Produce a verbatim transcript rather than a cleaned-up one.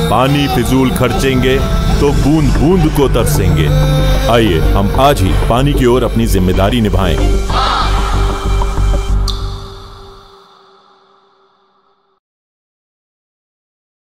पानी फिजूल खर्चेंगे तो बूंद बूंद को तरसेंगे। आइए हम आज ही पानी की ओर अपनी जिम्मेदारी निभाएं।